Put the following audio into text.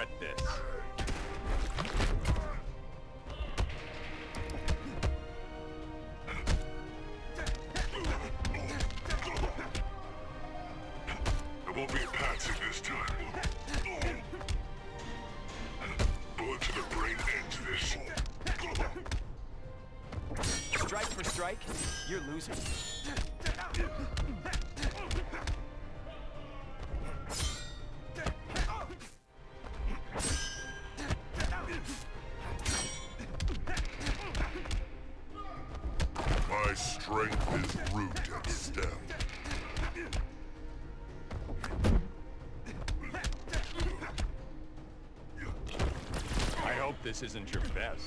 regret this. There won't be a patsy this time. Bullet to the brain ends this. Strike for strike, you're losing. My strength is root and stem. I hope this isn't your best.